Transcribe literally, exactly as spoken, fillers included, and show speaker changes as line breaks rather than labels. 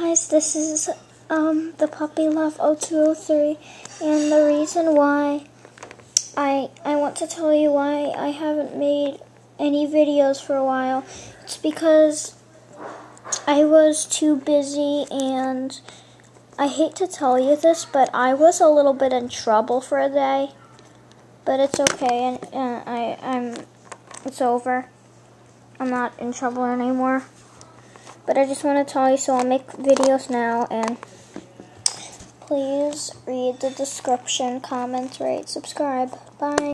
Guys, this is um the Puppy Love oh two oh three, and the reason why I I want to tell you why I haven't made any videos for a while. It's because I was too busy, and I hate to tell you this, but I was a little bit in trouble for a day. But it's okay, and uh, I I'm it's over. I'm not in trouble anymore. But I just want to tell you, so I'll make videos now, and please read the description, comment, rate, subscribe. Bye.